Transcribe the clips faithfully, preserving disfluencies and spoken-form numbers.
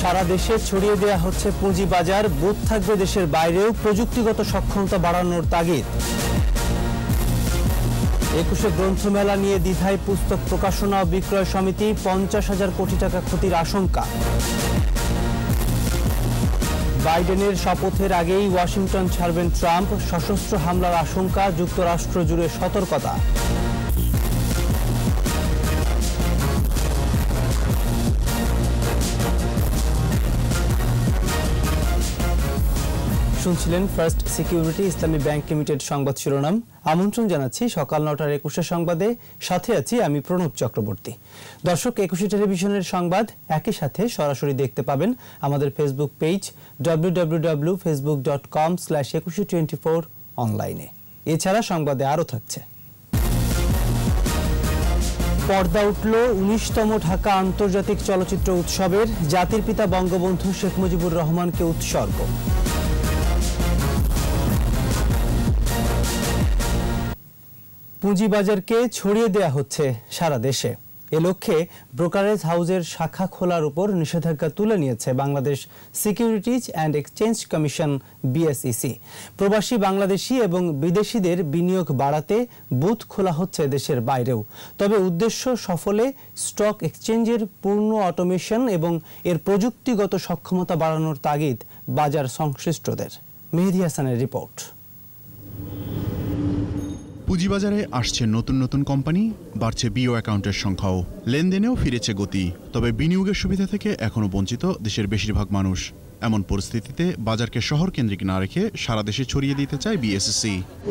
সারা দেশে ছড়িয়ে দেয়া হচ্ছে পুঁজিবাজার, বুথ থাকবে দেশের বাইরেও, প্রযুক্তিগত সক্ষমতা বাড়ানোর তাগিদ। একুশে গ্রন্থমেলা নিয়ে দ্বিধায় পুস্তক প্রকাশনা ও বিক্রয় সমিতি, পঞ্চাশ হাজার কোটি টাকা ক্ষতির আশঙ্কা। বাইডেনের শপথের আগেই ওয়াশিংটন ছাড়বেন ট্রাম্প, সশস্ত্র হামলার আশঙ্কা, যুক্তরাষ্ট্র জুড়ে সতর্কতা। শুনছিলেন first security Islami bank limited সংবাদ শিরোনাম। আমন্ত্রণ জানাচ্ছি সকাল নটার একুশে সংবাদে, সাথে আছি আমি প্রণব চক্রবর্তী। দর্শক, একুশে টেলিভিশনের সংবাদ একই সাথে সরাসরি দেখতে পাবেন আমাদের Facebook page W W W dot Facebook dot com slash Ekushey twenty four অনলাইনে। এছাড়া সংবাদে আরও থাকছে: পর্দা উঠল উনিশতম ঢাকা আন্তর্জাতিক চলচ্চিত্র উৎসবের, জাতির পিতা বঙ্গবন্ধু শেখ মুজিবুর রহমানকে উৎসর্গ। পুঁজিবাজারকে ছড়িয়ে দেয়া হচ্ছে সারা দেশে। এ লক্ষ্যে ব্রোকারেজ হাউসের শাখা খোলার উপর নিষেধাজ্ঞা তুলে নিয়েছে Bangladesh securities and exchange commission BSEC. প্রবাসী বাংলাদেশি এবং বিদেশিদের বিনিয়োগ বাড়াতে বুথ খোলা হচ্ছে দেশের বাইরেও। তবে উদ্দেশ্য সফলে স্টক এক্সচেঞ্জের পূর্ণ অটোমেশন এবং এর প্রযুক্তিগত সক্ষমতা বাড়ানোর তাগিদ বাজার সংশ্লিষ্টদের। মেহেদী হাসানের রিপোর্ট। পুঁজিবাজারে আসছে নতুন নতুন কোম্পানি, বাড়ছে বিও অ্যাকাউন্টের সংখ্যাও, লেনদেনেও ফিরেছে গতি। তবে বিনিয়োগের সুবিধা থেকে এখনও বঞ্চিত দেশের বেশিরভাগ মানুষ। এমন পরিস্থিতিতে বাজারকে শহর কেন্দ্রিক না রেখে সারা দেশে ছড়িয়ে দিতে চায় বিএসইসি।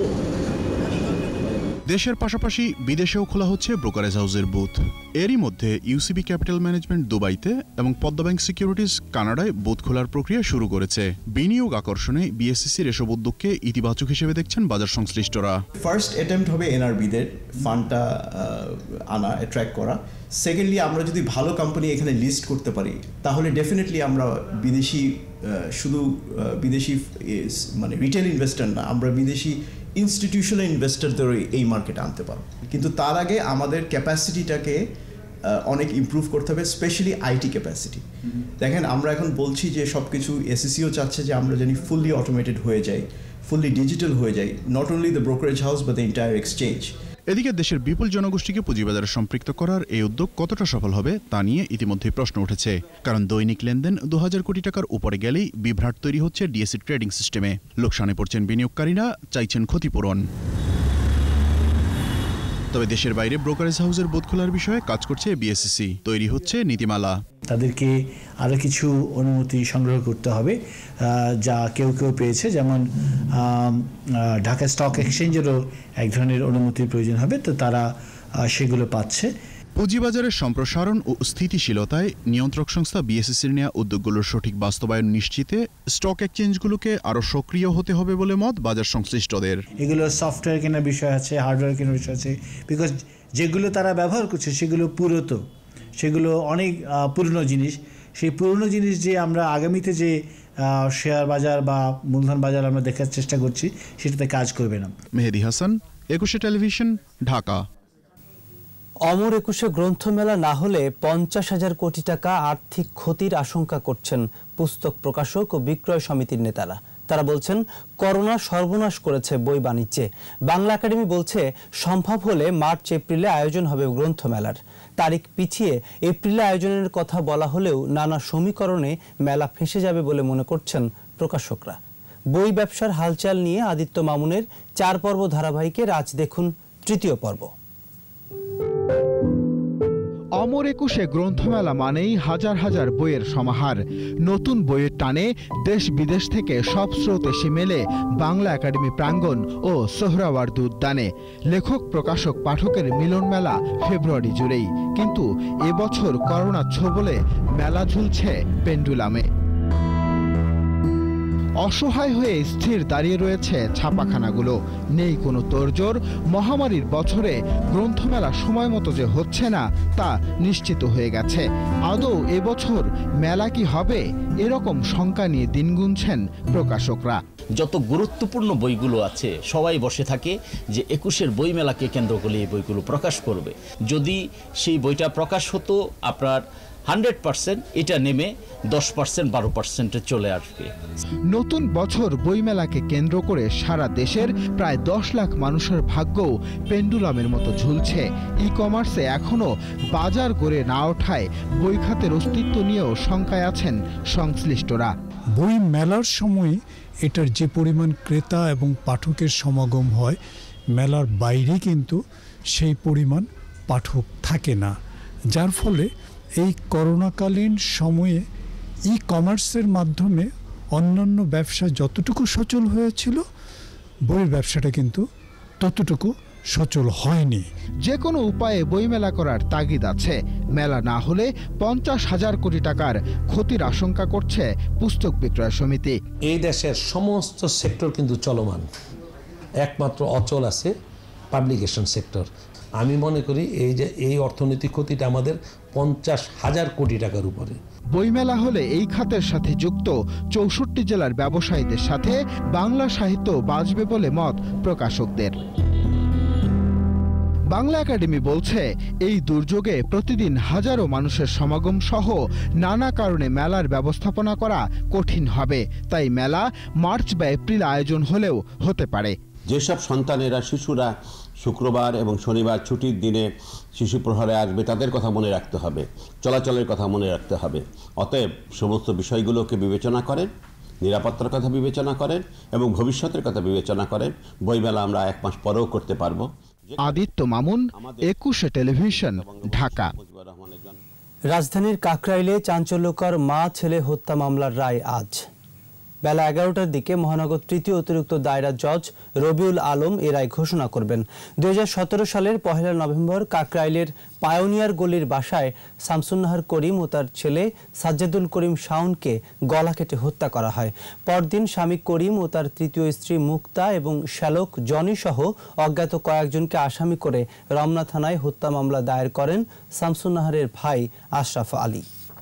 দেশের পাশাপাশি বিদেশেও খোলা হচ্ছে ব্রোকারেজ হাউসের বুথ। এরই মধ্যে ইউসিবি ক্যাপিটাল ম্যানেজমেন্ট দুবাইতে এবং পদ্মা ব্যাংক সিকিউরিটিজ কানাডায় বুথ খোলার প্রক্রিয়া শুরু করেছে। বিনিয়োগ আকর্ষণে বিএসইসির এসব উদ্যোগকে ইতিবাচক হিসেবে দেখছেন বাজার সংশ্লিষ্টরা। ফার্স্ট অ্যাটেম্প্ট হবে এনআরবিদের ফান্ডটা আনা, অ্যাট্রাক্ট করা। সেকেন্ডলি, আমরা যদি ভালো কোম্পানি এখানে লিস্ট করতে পারি তাহলে ডেফিনেটলি আমরা বিদেশি, শুধু বিদেশি মানে রিটেল ইনভেস্টর না, আমরা বিদেশি ইনস্টিটিউশনাল ইনভেস্টরদের এই মার্কেটে আনতে পারবো। কিন্তু তার আগে আমাদের ক্যাপাসিটিটাকে অনেক ইমপ্রুভ করতে হবে, স্পেশালি আইটি ক্যাপাসিটি। দেখেন, আমরা এখন বলছি যে সব কিছু, এসইসিও চাচ্ছে যে আমরা জানি ফুললি অটোমেটেড হয়ে যাই, ফুললি ডিজিটাল হয়ে যাই, not only the brokerage house but the entire exchange. এদিকে দেশের বিপুল জনগোষ্ঠীকে পুঁজিবাজারে সম্পৃক্ত করার এই উদ্যোগ কতটা সফল হবে তা নিয়ে ইতিমধ্যেই প্রশ্ন উঠেছে। কারণ দৈনিক লেনদেন দু হাজার কোটি টাকার উপরে গেলেই বিভ্রাট তৈরি হচ্ছে ডিএসসি ট্রেডিং সিস্টেমে। লোকসানে পড়ছেন বিনিয়োগকারীরা, চাইছেন ক্ষতিপূরণ। তবে দেশের বাইরে ব্রোকারেজ হাউসের বুথ খোলার বিষয়ে কাজ করছে বিএসইসি, তৈরি হচ্ছে নীতিমালা। তাদেরকে আরও কিছু অনুমতি সংগ্রহ করতে হবে, যা কেউ কেউ পেয়েছে, যেমন ঢাকা স্টক এক্সচেঞ্জেরও এক ধরনের অনুমতির প্রয়োজন হবে, তো তারা সেগুলো পাচ্ছে। পুঁজিবাজারের সম্প্রসারণ ও স্থিতিশীলতায় নিয়ন্ত্রক সংস্থা বিএসইসির নেওয়া উদ্যোগগুলোর সঠিক বাস্তবায়ন নিশ্চিতে স্টক এক্সচেঞ্জগুলোকে আরও সক্রিয় হতে হবে বলে মত বাজার সংশ্লিষ্টদের। এগুলো সফটওয়্যার কেনার বিষয় আছে, হার্ডওয়্যার কেনার বিষয় আছে, বিকজ যেগুলো তারা ব্যবহার করছে সেগুলো পুরাতন, সেগুলো অনেক পুরনো জিনিস। সেই পুরনো জিনিস যে আমরা আগামীতে যে শেয়ার বাজার বা মূলধন বাজার আমরা দেখার চেষ্টা করছি, সেটাতে কাজ করবে না। মেহেদী হাসান, একুশে টেলিভিশন, ঢাকা। অমর একুশে গ্রন্থমেলা না হলে পঞ্চাশ হাজার কোটি টাকা আর্থিক ক্ষতির আশঙ্কা করছেন পুস্তক প্রকাশক ও বিক্রয় সমিতির নেতারা। তারা বলছেন, করোনা সর্বনাশ করেছে বই বাণিজ্যে। বাংলা একাডেমি বলছে, সম্ভব হলে মার্চ এপ্রিলে আয়োজন হবে গ্রন্থমেলার। তারিখ পিছিয়ে এপ্রিলে আয়োজনের কথা বলা হলেও নানা সমীকরণে মেলা ফেঁসে যাবে বলে মনে করছেন প্রকাশকরা। বই ব্যবসার হালচাল নিয়ে আদিত্য মামুনের চার পর্ব ধারাবাহিকের আজ দেখুন তৃতীয় পর্ব। অমর একুশে গ্রন্থমেলা মানেই হাজার হাজার বইয়ের সমাহার। নতুন বইয়ের টানে দেশ বিদেশ থেকে সব স্রোত এসে মেলে বাংলা একাডেমি প্রাঙ্গণ ও সোহরাওয়ার্দী উদ্যানে। লেখক, প্রকাশক, পাঠকের মিলন মেলা ফেব্রুয়ারি জুড়েই, কিন্তু এবছর করোনা ছোবলে মেলা ঝুলছে পেন্ডুলামে। অসহায় হয়ে স্থির দাঁড়িয়ে রয়েছে ছাপাখানাগুলো। নেই কোনো তোড়জোড়। মহামারীর বছরে গ্রন্থমেলা সময় মতো যে হচ্ছে না তা নিশ্চিত হয়ে গেছে। আদৌ এবছর মেলা কি হবে, এরকম শঙ্কা নিয়ে দিন গুনছেন প্রকাশকরা। যত গুরুত্বপূর্ণ বইগুলো আছে সবাই বসে থাকে যে একুশের বইমেলাকে কেন্দ্র করে এই বইগুলো প্রকাশ করবে। যদি সেই বইটা প্রকাশ হতো আপনার হান্ড্রেড পার্সেন্ট এটা নেমে দশ পার্সেন্ট বারো পার্সেন্টে চলে আসবে। নতুন বছর বইমেলাকে কেন্দ্র করে সারা দেশের প্রায় দশ লাখ মানুষের ভাগ্যও পেন্ডুলামের মতো ঝুলছে। ই কমার্সে এখনও বাজার গড়ে না ওঠায় বই খাতের অস্তিত্ব নিয়েও শঙ্কায় আছেন সংশ্লিষ্টরা। বই মেলার সময় এটার যে পরিমাণ ক্রেতা এবং পাঠকের সমাগম হয়, মেলার বাইরে কিন্তু সেই পরিমাণ পাঠক থাকে না, যার ফলে এই করোনাকালীন সময়ে ই কমার্সের মাধ্যমে অন্যান্য ব্যবসা যতটুকু সচল হয়েছিল, বইয়ের ব্যবসাটা কিন্তু ততটুকু সচল হয়নি। যে কোনো উপায়ে বইমেলা করার তাগিদ আছে। মেলা না হলে পঞ্চাশ হাজার কোটি টাকার ক্ষতির আশঙ্কা করছে পুস্তক বিক্রয় সমিতি। এই দেশের সমস্ত সেক্টর কিন্তু চলমান, একমাত্র অচল আছে পাবলিকেশন সেক্টর। আমি মনে করি এই যে এই অর্থনৈতিক ক্ষতিটা আমাদের পঞ্চাশ হাজার কোটি টাকার উপরে। বইমেলা হলে এই খাতের সাথে যুক্ত চৌষট্টি জেলার ব্যবসায়ীদের সাথে বাংলা সাহিত্য বাঁচবে বলে মত প্রকাশকদের। বাংলা একাডেমি বলছে, এই দুর্যোগে প্রতিদিন হাজারো মানুষের সমাগম সহ নানা কারণে মেলার ব্যবস্থাপনা করা কঠিন হবে। তাই মেলা মার্চ বা এপ্রিল আয়োজন হলেও হতে পারে। যেসব সন্তানেরা, শিশুরা শুক্রবার এবং শনিবার ছুটির দিনে শিশু প্রহরে আসবে, তাদের কথা মনে রাখতে হবে, চলাচলের কথা মনে রাখতে হবে। অতএব সমস্ত বিষয়গুলোকে বিবেচনা করেন, নিরাপত্তার কথা বিবেচনা করেন এবং ভবিষ্যতের কথা বিবেচনা করেন বইমেলা আমরা এক মাস পরেও করতে পারবো। আদিত্য মামুন, একুশে টেলিভিশন, ঢাকা। রাজধানীর কাকরাইলে চাঞ্চল্যকর মা ছেলে হত্যা মামলার রায় আজ বেলা এগারোটার দিকে মহানগর তৃতীয় অতিরিক্ত দায়রা জজ রবিউল আলম এ রায় ঘোষণা করবেন। দুই হাজার সতেরো সালের পহেলা নভেম্বর কাকরাইলের পায়োনিয়ার গলির বাসায় শামসুন্নাহার করিম ও তার ছেলে সাজ্জাদুল করিম শাওনকে গলা কেটে হত্যা করা হয়। পরদিন স্বামী করিম ও তার তৃতীয় স্ত্রী মুক্তা এবং শ্যালক জনি সহ অজ্ঞাত কয়েকজনকে আসামি করে রমনা থানায় হত্যা মামলা দায়ের করেন শামসুন্নাহারের ভাই আশরাফ আলী।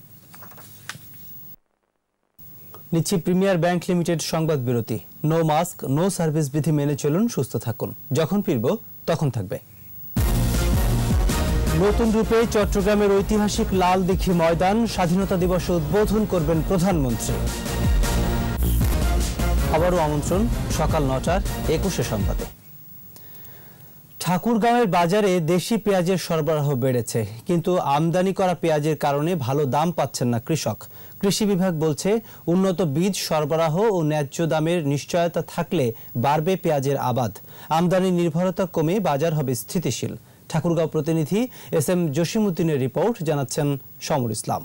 নিচ্ছি প্রিমিয়ার ব্যাংক লিমিটেড সংবাদ বিরতি। নো মাস্ক নো সার্ভিস বিধি মেনে চলুন, সুস্থ থাকুন। যখন ফিরব তখন থাকবে। নতুন রূপে চট্টগ্রামের ঐতিহাসিক লাল দিঘি ময়দান স্বাধীনতা দিবসে উদ্বোধন করবেন প্রধানমন্ত্রী। আবারও আমন্ত্রণ সকাল নটার একুশে সংবাদে। ঠাকুরগাঁওয়ের বাজারে দেশি পেঁয়াজের সরবরাহ বেড়েছে, কিন্তু আমদানি করা পেঁয়াজের কারণে ভালো দাম পাচ্ছেন না কৃষক। কৃষি বিভাগ বলছে, উন্নত বীজ সরবরাহ ও ন্যায্য দামের নিশ্চয়তা থাকলে বাড়বে পেঁয়াজের আবাদ। আমদানি নির্ভরতা কমে বাজার হবে স্থিতিশীল। ঠাকুরগাঁও প্রতিনিধি এস এম জসিমউদ্দিনের রিপোর্ট, জানাচ্ছেন সমর ইসলাম।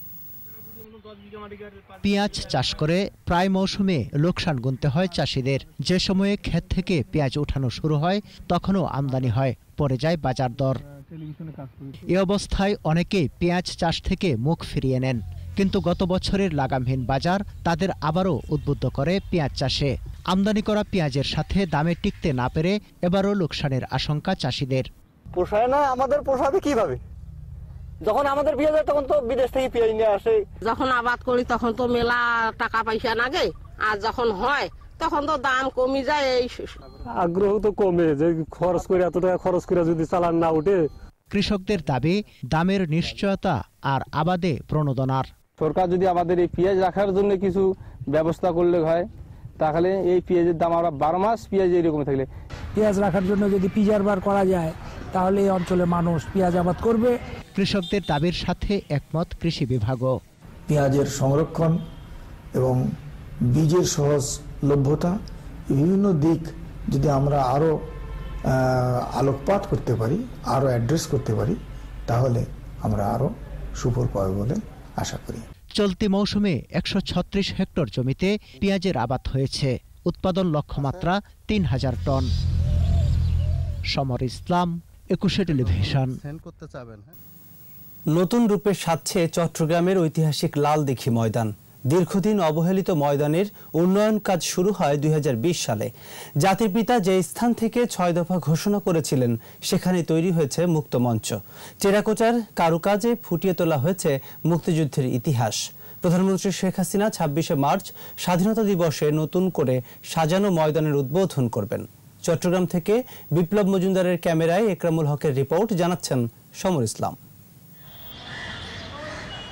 পেঁয়াজ চাষ করে প্রায় মৌসুমে লোকসান গুনতে হয় চাষিদের। যে সময়ে ক্ষেত থেকে পেঁয়াজ ওঠানো শুরু হয় তখনও আমদানি হয়, পড়ে যায় বাজার দর। এ অবস্থায় অনেকেই পেঁয়াজ চাষ থেকে মুখ ফিরিয়ে নেন, কিন্তু গত বছরের লাগামহীন বাজার তাদের আবারও উদ্বুদ্ধ করে পেঁয়াজ চাষে। আমদানি করা পেঁয়াজের সাথে দামে টিকতে না পেরে এবারও লোকসানের আশঙ্কা চাষিদের। পোষায় না আমাদের, পোষাবে কিভাবে? যখন আমাদের পেঁয়াজ হয় তখন তো বিদেশ থেকে পেঁয়াজ নিয়ে আসে। যখন আবাদ করি তখন তো মেলা টাকা পয়সা লাগে, আর যখন হয় তখন তো দাম কমে যায়। এই আগ্রহ তো কমে, যে খরচ করে এত টাকা খরচ করে যদি চালান না উঠে। কৃষকদের দাবি দামের নিশ্চয়তা আর আবাদে প্রণোদনার। সরকার যদি আমাদের এই পেঁয়াজ রাখার জন্য কিছু ব্যবস্থা করলে হয়, তাহলে এই পেঁয়াজের দাম আমরা বারো মাস পেঁয়াজ এইরকম থাকলে, পেঁয়াজ রাখার জন্য যদি প্রিজার্ভার করা যায় তাহলে এই অঞ্চলে মানুষ পেঁয়াজ আবাদ করবে। কৃষকদের দাবির সাথে একমত কৃষি বিভাগও। পেঁয়াজের সংরক্ষণ এবং বীজের সহজলভ্যতা, বিভিন্ন দিক যদি আমরা আরও আলোকপাত করতে পারি, আরও অ্যাড্রেস করতে পারি, তাহলে আমরা আরও সুফল পাবো বলে আশা করি। চলতি মৌসুমে একশো ছত্রিশ হেক্টর জমিতে পেঁয়াজের আবাদ হয়েছে। উৎপাদন লক্ষ্যমাত্রা তিন হাজার টন। সমর ইসলাম, একুশে টেলিভিশন। নতুন রূপে সাজছে চট্টগ্রামের ঐতিহাসিক লাল দিঘি ময়দান। দীর্ঘদিন অবহেলিত ময়দানের উন্নয়ন কাজ শুরু হয় দুই হাজার বিশ সালে। জাতির পিতা যে স্থান থেকে ছয় দফা ঘোষণা করেছিলেন, সেখানে তৈরি হয়েছে মুক্ত মঞ্চ। টেরাকোটার কারুকাজে ফুটিয়ে তোলা হয়েছে মুক্তিযুদ্ধের ইতিহাস। প্রধানমন্ত্রী শেখ হাসিনা ছাব্বিশে মার্চ স্বাধীনতা দিবসে নতুন করে সাজানো ময়দানের উদ্বোধন করবেন। চট্টগ্রাম থেকে বিপ্লব মজুমদারের ক্যামেরায় একরামুল হকের রিপোর্ট, জানাচ্ছেন সমর ইসলাম।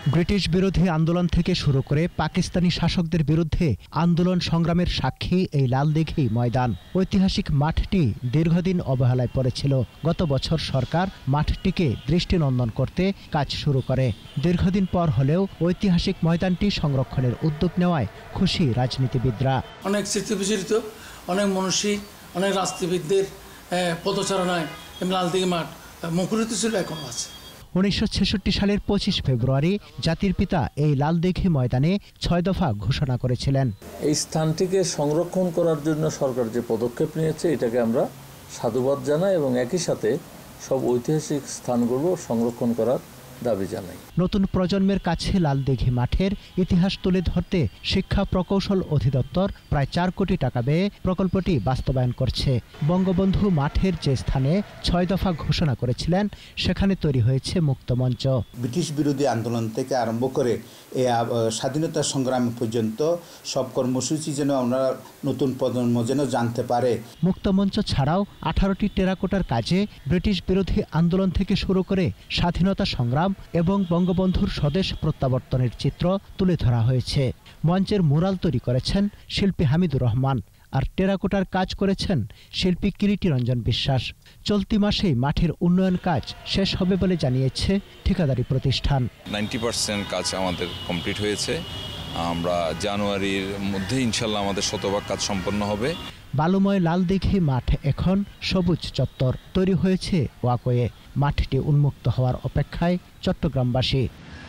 ব্রিটিশ বিরোধী আন্দোলন থেকে শুরু করে পাকিস্তানি শাসকদের বিরুদ্ধে আন্দোলন সংগ্রামের সাক্ষী এই লালদিঘি ময়দান। ঐতিহাসিক মাঠটি দীর্ঘদিন অবহেলায় পড়েছিল। গত বছর সরকার মাঠটিকে দৃষ্টিনন্দন করতে কাজ শুরু করে। দীর্ঘদিন পর হলেও ঐতিহাসিক ময়দানটি সংরক্ষণের উদ্যোগ নেওয়ায় খুশি রাজনীতিবিদরা। অনেক স্মৃতি বিজড়িত, অনেক মনীষী, অনেক রাজনীতিবিদদের পদচারণায় লালদিঘি মাঠ মুখরিত ছিল, এখনো আছে। উনিশশো ছেষট্টি সালের পঁচিশ ফেব্রুয়ারি জাতির পিতা এই লালদিঘি ময়দানে ছয় দফা ঘোষণা করেছিলেন। এই স্থানটিকে সংরক্ষণ করার জন্য সরকার যে পদক্ষেপ নিয়েছে এটাকে আমরা সাধুবাদ জানাই এবং একই সাথে সব ঐতিহাসিক স্থানগুলো সংরক্ষণ করার দাবি জানাই। নতুন প্রজন্মের কাছে লালদিঘি মাঠের ইতিহাস তুলে ধরতে শিক্ষা প্রকৌশল অধিদপ্তর প্রায় চার কোটি টাকা ব্যয়ে প্রকল্পটি বাস্তবায়ন করছে। বঙ্গবন্ধু মাঠের যে স্থানে ছয় দফা ঘোষণা করেছিলেন সেখানে তৈরি হয়েছে মুক্তমঞ্চ। ব্রিটিশ বিরোধী আন্দোলন থেকে আরম্ভ করে এই স্বাধীনতা সংগ্রাম পর্যন্ত সব কর্মসূচি যেন আমরা নতুন প্রজন্ম যেন জানতে পারে। মুক্তমঞ্চ ছাড়াও আঠারোটি টেরাকোটার কাজে ব্রিটিশ বিরোধী আন্দোলন থেকে শুরু করে স্বাধীনতা সংগ্রাম এবং বঙ্গবন্ধুর স্বদেশ প্রত্যাবর্তনের চিত্র তুলে ধরা হয়েছে। মঞ্চের মুরাল তৈরি করেছেন শিল্পী হামিদুর রহমান, আর টেরাকোটার কাজ করেছেন শিল্পী কিরিটি রঞ্জন বিশ্বাস। চলতি মাসেই মাঠের উন্নয়ন কাজ শেষ হবে বলে জানিয়েছে ঠিকাদারি প্রতিষ্ঠান। নাইনটি পার্সেন্ট কাজ আমাদের কমপ্লিট হয়েছে। আমরা জানুয়ারির মধ্যে ইনশাল্লাহ আমাদের শতভাগ কাজ সম্পন্ন হবে। বালুময় লালদিঘি মাঠ এখন সবুজ চত্বর তৈরি হয়েছে ওয়াকওয়ে। মাঠটি উন্মুক্ত হওয়ার অপেক্ষায় চট্টগ্রামবাসী।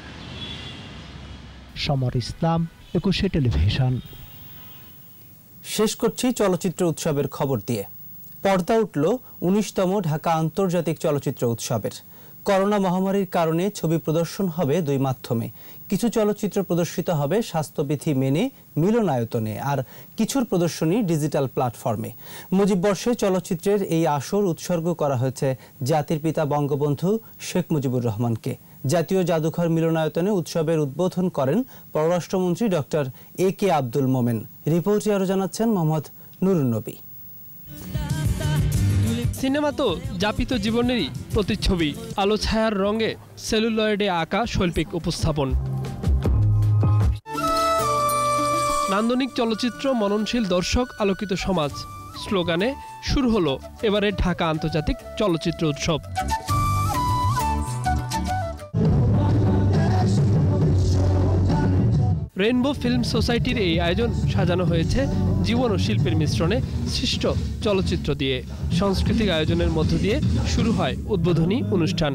সমর ইসলাম, একুশে টেলিভিশন। শেষ করছি চলচ্চিত্র উৎসবের খবর দিয়ে। পর্দা উঠল উনিশতম ঢাকা আন্তর্জাতিক চলচ্চিত্র উৎসবের। করোনা মহামারীর কারণে ছবি প্রদর্শন হবে দুই মাধ্যমে। কিছু চলচ্চিত্র প্রদর্শিত হবে স্বাস্থ্যবিধি মেনে মিলনায়তনে, আর কিছুর প্রদর্শনী ডিজিটাল প্ল্যাটফর্মে। মুজিব বর্ষে চলচ্চিত্রের এই আসর উৎসর্গ করা হয়েছে জাতির পিতা বঙ্গবন্ধু শেখ মুজিবুর রহমানকে। জাতীয় জাদুঘর মিলনায়তনে উৎসবের উদ্বোধন করেন পররাষ্ট্রমন্ত্রী ডক্টর এ কে আব্দুল মোমেন। রিপোর্টে আরও জানাচ্ছেন মোহাম্মদ নুরুন নবী। সিনেমা তো যাপিত জীবনেরই প্রতিচ্ছবি। আলো ছায়ার রঙে সেলুলয়েডে আঁকা শৈল্পিক উপস্থাপন। নান্দনিক চলচ্চিত্র, মননশীল দর্শক, আলোকিত সমাজ স্লোগানে শুরু হলো এবারের ঢাকা আন্তর্জাতিক চলচ্চিত্র উৎসব। রেইনবো ফিল্ম সোসাইটির এই আয়োজন সাজানো হয়েছে জীবন ও শিল্পের মিশ্রণে সৃষ্ট চলচ্চিত্র দিয়ে। সাংস্কৃতিক আয়োজনের মধ্য দিয়ে শুরু হয় উদ্বোধনী অনুষ্ঠান।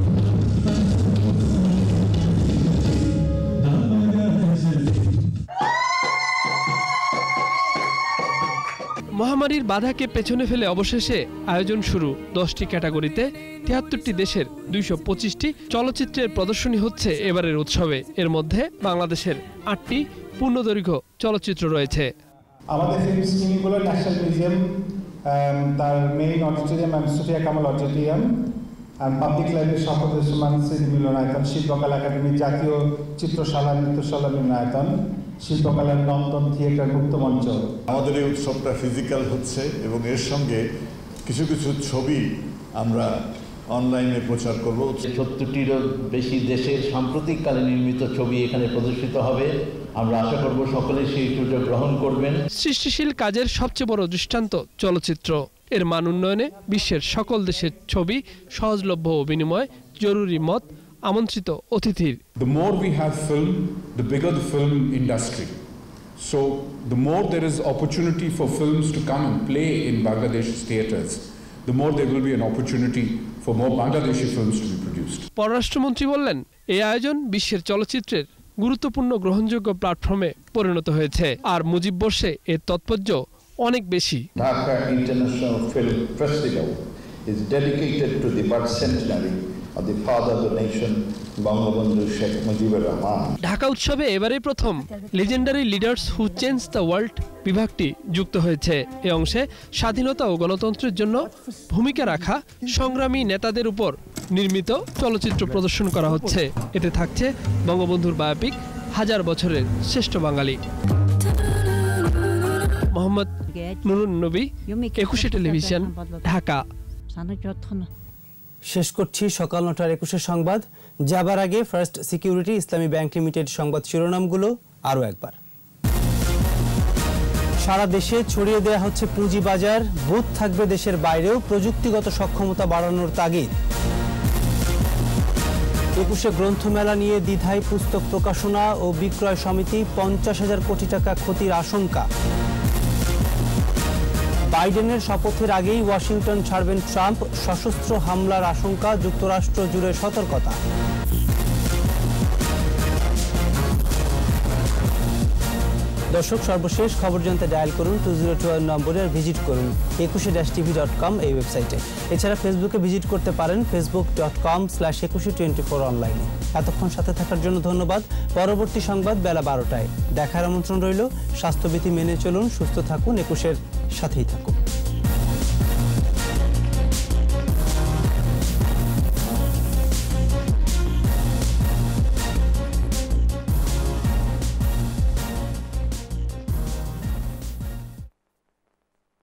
মহামারীর বাধাকে পেছনে ফেলে অবশেষে আয়োজন শুরু। দশটি ক্যাটাগরিতে তিয়াত্তরটি দেশের দুইশো পঁচিশটি চলচ্চিত্রের প্রদর্শনী হচ্ছে এবারের উৎসবে। এর মধ্যে বাংলাদেশের আটটি পূর্ণদৈর্ঘ্য চলচ্চিত্র রয়েছে। আমাদের ফিল্ম স্ক্রিনিংগুলো ন্যাশনাল মিউজিয়াম, তার মেইন অডিটোরিয়াম এবং Sufia Kamal auditorium, public library Shawkat Osman স্মৃতি মিলনায়তন, শিল্পকলা একাডেমি, জাতীয় চিত্রশালা, নৃত্যশালা মিলনায়তন, শিল্পকলার নন্দন থিয়েটার, মুক্তমঞ্চ। আমাদের এই উৎসবটা ফিজিক্যাল হচ্ছে এবং এর সঙ্গে কিছু কিছু ছবি আমরা অনলাইনে প্রচার করব। সত্তরটিরও বেশি দেশের সাম্প্রতিককালে নির্মিত ছবি এখানে প্রদর্শিত হবে। আমরা আশা করব সকলে সেই সুযোগ গ্রহণ করবেন। সৃষ্টিশীল কাজের সবচেয়ে বড় দৃষ্টান্ত চলচ্চিত্র। এর মান উন্নয়নে বিশ্বের সকল দেশের ছবি সহজলভ্য ও বিনিময় জরুরি মত আমন্ত্রিত অতিথির। The more we have film, the bigger the film industry. So the more there is opportunity for films to come and play in Bangladesh's theatres, the more there will be an opportunity for more Bangladeshi films to be produced. পররাষ্ট্রমন্ত্রী বললেন, এই আয়োজন বিশ্বের চলচ্চিত্রের গুরুত্বপূর্ণ গ্রহণযোগ্য প্ল্যাটফর্মে পরিণত হয়েছে, আর মুজিব বর্ষে এর তাৎপর্য অনেক বেশি। Dhaka International Film Festival is dedicated to the birth centenary of the father of the nation, Bangabandhu Sheikh Mujibur Rahman. Dhaka উৎসবে এবারে প্রথম legendary leaders who change the world বিভাগটি যুক্ত হয়েছে। এ অংশে স্বাধীনতা ও গণতন্ত্রের জন্য ভূমিকা রাখা সংগ্রামী নেতাদের উপর নির্মিত চলচ্চিত্র প্রদর্শন করা হচ্ছে। এতে থাকছে বঙ্গবন্ধুর বায়োপিক হাজার বছরের শ্রেষ্ঠ বাঙালি। মোহাম্মদ নুরুন নবী, একুশে টেলিভিশন, ঢাকা। শেষ করছি সকাল নটার একুশে সংবাদ। যাবার আগে first security Islami bank limited সংবাদ শিরোনামগুলো আরও একবার। সারা দেশে ছড়িয়ে দেওয়া হচ্ছে পুঁজিবাজার, বুথ থাকবে দেশের বাইরেও, প্রযুক্তিগত সক্ষমতা বাড়ানোর তাগিদ। একুশে গ্রন্থমেলা নিয়ে দ্বিধায় পুস্তক প্রকাশনা ও বিক্রয় সমিতি, পঞ্চাশ হাজার কোটি টাকা ক্ষতির আশঙ্কা। বাইডেনের শপথের আগেই ওয়াশিংটন ছাড়বেন ট্রাম্প, সশস্ত্র হামলার আশঙ্কা, যুক্তরাষ্ট্র জুড়ে সতর্কতা। দর্শক, সর্বশেষ খবর জানতে ডায়াল করুন টু জিরো টু ওয়ান নম্বরে আর ভিজিট করুন একুশে ড্যাশ টিভি ডট কম এই ওয়েবসাইটে। এছাড়া ফেসবুকে ভিজিট করতে পারেন Facebook dot com slash Ekushey twenty four অনলাইনে। এতক্ষণ সাথে থাকার জন্য ধন্যবাদ। পরবর্তী সংবাদ বেলা বারোটায় দেখার আমন্ত্রণ রইল। স্বাস্থ্যবিধি মেনে চলুন, সুস্থ থাকুন, একুশের সাথেই থাকুন।